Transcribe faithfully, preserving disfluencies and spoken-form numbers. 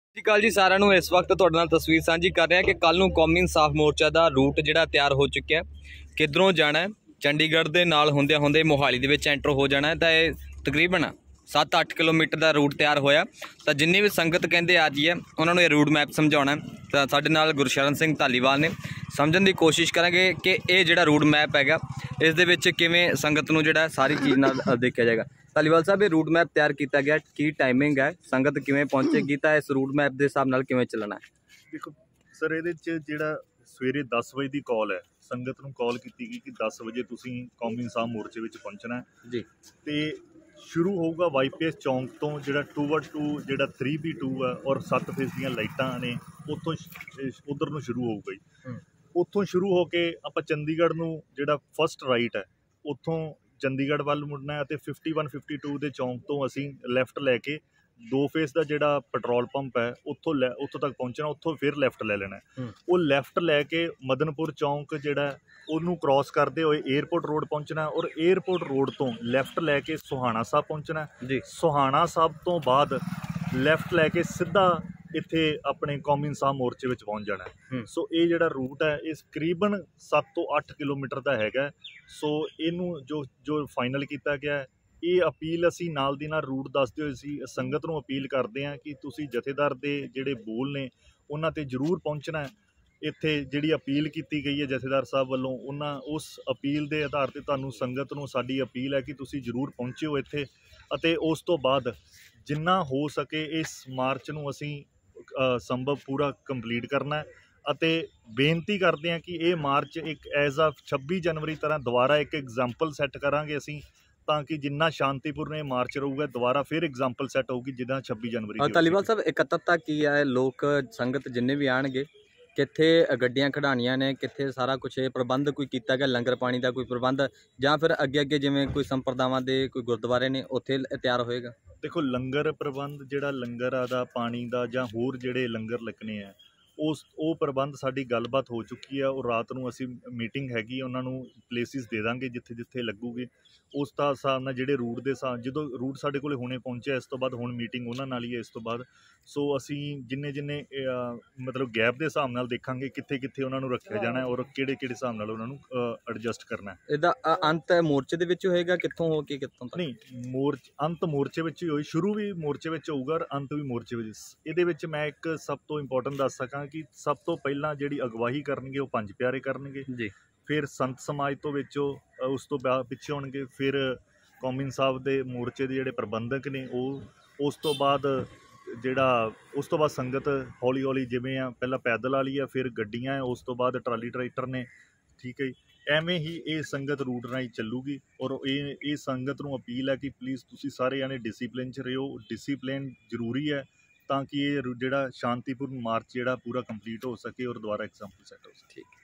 ਸਤਿ ਸ਼੍ਰੀ ਅਕਾਲ ਜੀ ਸਾਰਿਆਂ ਨੂੰ। ਇਸ ਵਕਤ ਤੁਹਾਡੇ ਨਾਲ ਤਸਵੀਰ ਸਾਂਝੀ ਕਰ ਰਹੇ ਹਾਂ ਕਿ ਕੱਲ ਨੂੰ ਕੌਮੀ ਇਨਸਾਫ ਮੋਰਚਾ ਦਾ ਰੂਟ ਜਿਹੜਾ ਤਿਆਰ ਹੋ ਚੁੱਕਿਆ। ਕਿੱਧਰੋਂ ਜਾਣਾ ਹੈ, ਚੰਡੀਗੜ੍ਹ ਦੇ ਨਾਲ ਹੁੰਦਿਆਂ ਹੁੰਦੇ ਮੋਹਾਲੀ ਦੇ ਵਿੱਚ ਐਂਟਰ ਹੋ ਜਾਣਾ। ਤਾਂ ਇਹ ਤਕਰੀਬਨ ਸੱਤ ਅੱਠ ਕਿਲੋਮੀਟਰ ਦਾ ਰੂਟ ਤਿਆਰ ਹੋਇਆ। ਤਾਂ ਜਿੰਨੀ ਵੀ ਸੰਗਤ ਕਹਿੰਦੇ ਆ ਜੀ ਹੈ ਉਹਨਾਂ ਨੂੰ ਇਹ ਰੂਟ ਮੈਪ ਸਮਝਾਉਣਾ। ਤਾਂ ਸਾਡੇ ਨਾਲ ਗੁਰਸ਼ਰਨ ਸਿੰਘ ਧਾਲੀਵਾਲ ਨੇ, ਸਮਝਣ ਦੀ ਕੋਸ਼ਿਸ਼ ਕਰਾਂਗੇ ਕਿ ਇਹ ਜਿਹੜਾ ਰੂਟ ਮੈਪ ਹੈਗਾ ਇਸ ਦੇ ਵਿੱਚ ਕਿਵੇਂ ਸੰਗਤ ਨੂੰ ਜਿਹੜਾ ਸਾਰੀ ਚੀਜ਼ ਨਾਲ ਦੇਖਿਆ ਜਾਏਗਾ। ਧਾਲੀਵਾਲ ਸਾਹਿਬ, ਇਹ ਰੂਟ ਮੈਪ ਤਿਆਰ ਕੀਤਾ ਗਿਆ, ਕੀ ਟਾਈਮਿੰਗ ਹੈ, ਸੰਗਤ ਕਿਵੇਂ ਪਹੁੰਚੇਗੀ, ਤਾਂ ਇਸ ਰੂਟ ਮੈਪ ਦੇ ਹਿਸਾਬ ਨਾਲ ਕਿਵੇਂ ਚੱਲਣਾ ਹੈ? ਦੇਖੋ ਸਰ, ਇਹਦੇ 'ਚ ਜਿਹੜਾ ਸਵੇਰੇ ਦਸ ਵਜੇ ਦੀ ਕਾਲ ਹੈ, ਸੰਗਤ ਨੂੰ ਕਾਲ ਕੀਤੀ ਗਈ ਕਿ ਦਸ ਵਜੇ ਤੁਸੀਂ ਕੌਮੀ ਇਨਸਾਫ ਮੋਰਚੇ ਵਿੱਚ ਪਹੁੰਚਣਾ ਜੀ। ਤੇ ਸ਼ੁਰੂ ਹੋਊਗਾ ਵਾਈ ਪੀ ਐਸ ਚੌਂਕ ਤੋਂ, ਜਿਹੜਾ ਟੂਵਰਡ ਟੂ ਜਿਹੜਾ ਥਰੀ ਬੀ ਟੂ ਹੈ ਔਰ ਸੱਤ ਫੇਸ ਦੀਆਂ ਲਾਈਟਾਂ ਨੇ, ਉੱਥੋਂ ਉੱਧਰ ਨੂੰ ਸ਼ੁਰੂ ਹੋਊਗਾ ਜੀ। ਉੱਥੋਂ ਸ਼ੁਰੂ ਹੋ ਕੇ ਆਪਾਂ ਚੰਡੀਗੜ੍ਹ ਨੂੰ ਜਿਹੜਾ ਫਸਟ ਰਾਈਟ ਹੈ ਉੱਥੋਂ ਚੰਡੀਗੜ੍ਹ ਵੱਲ ਮੁੜਨਾ ਹੈ, ਅਤੇ ਫਿਫਟੀ ਵਨ ਫਿਫਟੀ ਟੂ ਦੇ ਚੌਂਕ ਤੋਂ ਅਸੀਂ ਲੈਫਟ ਲੈ ਕੇ ਦੋ ਫੇਸ ਦਾ ਜਿਹੜਾ ਪੈਟਰੋਲ ਪੰਪ ਹੈ ਉੱਥੋਂ ਲੈ ਉੱਥੋਂ ਤੱਕ ਪਹੁੰਚਣਾ, ਉੱਥੋਂ ਫਿਰ ਲੈਫਟ ਲੈ ਲੈਣਾ। ਉਹ ਲੈਫਟ ਲੈ ਕੇ ਮਦਨਪੁਰ ਚੌਂਕ ਜਿਹੜਾ ਉਹਨੂੰ ਕ੍ਰੋਸ ਕਰਦੇ ਹੋਏ ਏਅਰਪੋਰਟ ਰੋਡ ਪਹੁੰਚਣਾ, ਔਰ ਏਅਰਪੋਰਟ ਰੋਡ ਤੋਂ ਲੈਫਟ ਲੈ ਕੇ ਸੋਹਾਣਾ ਸਾਹਿਬ ਪਹੁੰਚਣਾ ਜੀ। ਸੋਹਾਣਾ ਸਾਹਿਬ ਤੋਂ ਬਾਅਦ ਲੈਫਟ ਲੈ ਕੇ ਸਿੱਧਾ ਇੱਥੇ ਆਪਣੇ ਕੌਮੀ ਇਨਸਾਫ ਮੋਰਚੇ ਵਿੱਚ ਪਹੁੰਚ ਜਾਣਾ। ਸੋ ਇਹ ਜਿਹੜਾ ਰੂਟ ਹੈ ਇਹ ਤਕਰੀਬਨ ਸੱਤ ਤੋਂ ਅੱਠ ਕਿਲੋਮੀਟਰ ਦਾ ਹੈਗਾ। ਸੋ ਇਹਨੂੰ ਜੋ ਜੋ ਫਾਈਨਲ ਕੀਤਾ ਗਿਆ, ਇਹ ਅਪੀਲ ਅਸੀਂ ਨਾਲ ਦੀ ਨਾਲ ਰੂਟ ਦੱਸਦੇ ਹੋਏ ਸੀ ਸੰਗਤ ਨੂੰ ਅਪੀਲ ਕਰਦੇ ਹਾਂ ਕਿ ਤੁਸੀਂ ਜਥੇਦਾਰ ਦੇ ਜਿਹੜੇ ਬੋਲ ਨੇ ਉਹਨਾਂ 'ਤੇ ਜ਼ਰੂਰ ਪਹੁੰਚਣਾ। ਇੱਥੇ ਜਿਹੜੀ ਅਪੀਲ ਕੀਤੀ ਗਈ ਹੈ ਜਥੇਦਾਰ ਸਾਹਿਬ ਵੱਲੋਂ, ਉਹਨਾਂ ਉਸ ਅਪੀਲ ਦੇ ਆਧਾਰ 'ਤੇ ਤੁਹਾਨੂੰ ਸੰਗਤ ਨੂੰ ਸਾਡੀ ਅਪੀਲ ਹੈ ਕਿ ਤੁਸੀਂ ਜ਼ਰੂਰ ਪਹੁੰਚਿਓ ਇੱਥੇ। ਅਤੇ ਉਸ ਤੋਂ ਬਾਅਦ ਜਿੰਨਾ ਹੋ ਸਕੇ ਇਸ ਮਾਰਚ ਨੂੰ ਅਸੀਂ ਸੰਭਵ ਪੂਰਾ ਕੰਪਲੀਟ ਕਰਨਾ, ਅਤੇ ਬੇਨਤੀ ਕਰਦੇ ਹਾਂ ਕਿ ਇਹ ਮਾਰਚ ਇੱਕ ਐਜ਼ ਆ ਛੱਬੀ ਜਨਵਰੀ ਤਰ੍ਹਾਂ ਦੁਬਾਰਾ ਇੱਕ ਐਗਜ਼ਾਮਪਲ ਸੈੱਟ ਕਰਾਂਗੇ ਅਸੀਂ, ਤਾਂ ਕਿ ਜਿੰਨਾ ਸ਼ਾਂਤੀਪੂਰਨ ਇਹ ਮਾਰਚ ਰਹੂਗਾ ਦੁਬਾਰਾ ਫਿਰ ਐਗਜ਼ਾਮਪਲ ਸੈੱਟ ਹੋਊਗੀ ਜਿੱਦਾਂ ਛੱਬੀ ਜਨਵਰੀ। ਧਾਲੀਵਾਲ ਸਾਹਿਬ, ਇਕੱਤਰਤਾ ਕੀ ਹੈ? ਲੋਕ ਸੰਗਤ ਜਿੰਨੇ ਵੀ ਆਣਗੇ, ਕਿੱਥੇ ਗੱਡੀਆਂ ਖੜਾਉਣੀਆਂ ਨੇ, ਕਿੱਥੇ ਸਾਰਾ ਕੁਛ ਇਹ ਪ੍ਰਬੰਧ ਕੋਈ ਕੀਤਾ ਗਿਆ, ਲੰਗਰ ਪਾਣੀ ਦਾ ਕੋਈ ਪ੍ਰਬੰਧ, ਜਾਂ ਫਿਰ ਅੱਗੇ ਅੱਗੇ ਜਿਵੇਂ ਕੋਈ ਸੰਪਰਦਾਵਾਂ ਦੇ ਕੋਈ ਗੁਰਦੁਆਰੇ ਨੇ ਉੱਥੇ ਤਿਆਰ ਹੋਏਗਾ? ਦੇਖੋ, ਲੰਗਰ ਪ੍ਰਬੰਧ ਜਿਹੜਾ ਲੰਗਰ ਦਾ ਪਾਣੀ ਦਾ ਜਾਂ ਹੋਰ ਜਿਹੜੇ ਲੰਗਰ ਲੱਗਣੇ ਆ ਉਸ ਉਹ ਪ੍ਰਬੰਧ ਸਾਡੀ ਗੱਲਬਾਤ ਹੋ ਚੁੱਕੀ ਆ, ਔਰ ਰਾਤ ਨੂੰ ਅਸੀਂ ਮੀਟਿੰਗ ਹੈਗੀ, ਉਹਨਾਂ ਨੂੰ ਪਲੇਸਿਸ ਦੇ ਦਾਂਗੇ ਜਿੱਥੇ ਜਿੱਥੇ ਲੱਗੂਗੇ। ਉਸ ਦਾ ਹਿਸਾਬ ਨਾਲ ਜਿਹੜੇ ਰੂਟ ਦੇ ਹਿਸਾਬ, ਜਦੋਂ ਰੂਟ ਸਾਡੇ ਕੋਲ ਹੁਣੇ ਪਹੁੰਚਿਆ, ਇਸ ਤੋਂ ਬਾਅਦ ਹੁਣ ਮੀਟਿੰਗ ਉਹਨਾਂ ਨਾਲ ਹੀ ਹੈ ਇਸ ਤੋਂ ਬਾਅਦ। ਸੋ ਅਸੀਂ ਜਿੰਨੇ ਜਿੰਨੇ ਮਤਲਬ ਗੈਪ ਦੇ ਹਿਸਾਬ ਨਾਲ ਦੇਖਾਂਗੇ ਕਿੱਥੇ ਕਿੱਥੇ ਉਹਨਾਂ ਨੂੰ ਰੱਖਿਆ ਜਾਣਾ ਔਰ ਕਿਹੜੇ ਕਿਹੜੇ ਹਿਸਾਬ ਨਾਲ ਉਹਨਾਂ ਨੂੰ ਐਡਜਸਟ ਕਰਨਾ। ਇਹਦਾ ਅੰਤ ਮੋਰਚੇ ਦੇ ਵਿੱਚ ਹੋਏਗਾ, ਕਿੱਥੋਂ ਹੋ ਕੇ ਕਿੱਥੋਂ ਤੱਕ? ਨਹੀਂ, ਮੋਰਚ ਅੰਤ ਮੋਰਚੇ ਵਿੱਚ ਹੀ ਹੋਈ, ਸ਼ੁਰੂ ਵੀ ਮੋਰਚੇ ਵਿੱਚ ਹੋਊਗਾ ਔਰ ਅੰਤ ਵੀ ਮੋਰਚੇ ਵਿੱਚ। ਇਹਦੇ ਵਿੱਚ ਮੈਂ ਇੱਕ ਸਭ ਤੋਂ ਇੰਪੋਰਟੈਂਟ ਦੱਸ ਸਕਾਂ ਕਿ ਸਭ ਤੋਂ ਪਹਿਲਾਂ ਜਿਹੜੀ ਅਗਵਾਈ ਕਰਨਗੇ ਉਹ ਪੰਜ ਪਿਆਰੇ ਕਰਨਗੇ ਜੀ। ਫਿਰ ਸੰਤ ਸਮਾਜ ਤੋਂ ਵਿੱਚੋਂ ਉਸ ਤੋਂ ਪਿੱਛੇ ਹੋਣਗੇ, ਫਿਰ ਕੌਮੀ ਇਨਸਾਫ ਦੇ ਮੋਰਚੇ ਦੇ ਜਿਹੜੇ ਪ੍ਰਬੰਧਕ ਨੇ ਉਹ, ਉਸ ਤੋਂ ਬਾਅਦ ਜਿਹੜਾ ਉਸ ਤੋਂ ਬਾਅਦ ਸੰਗਤ ਹੌਲੀ ਹੌਲੀ ਜਿਵੇਂ ਆ ਪਹਿਲਾਂ ਪੈਦਲ ਵਾਲੀ ਆ, ਫਿਰ ਗੱਡੀਆਂ ਹੈ, ਉਸ ਤੋਂ ਬਾਅਦ ਟਰਾਲੀ ਟਰੈਕਟਰ ਨੇ, ਠੀਕ ਹੈ ਜੀ। ਐਵੇਂ ਹੀ ਇਹ ਸੰਗਤ ਰੂਟ ਰਾਹੀਂ ਚੱਲੂਗੀ, ਔਰ ਇਹ ਇਹ ਸੰਗਤ ਨੂੰ ਅਪੀਲ ਹੈ ਕਿ ਪਲੀਜ਼ ਤੁਸੀਂ ਸਾਰੇ ਜਾਣੇ ਡਿਸਿਪਲਿਨ 'ਚ ਰਹੋ। ਡਿਸਿਪਲਿਨ ਜ਼ਰੂਰੀ ਹੈ ਤਾਂ ਕਿ ਇਹ ਜਿਹੜਾ ਸ਼ਾਂਤੀਪੂਰਨ ਮਾਰਚ ਜਿਹੜਾ ਪੂਰਾ ਕੰਪਲੀਟ ਹੋ ਸਕੇ ਔਰ ਦੁਬਾਰਾ ਐਗਜ਼ਾਮਪਲ ਸੈੱਟ ਹੋ ਸਕੇ। ਠੀਕ।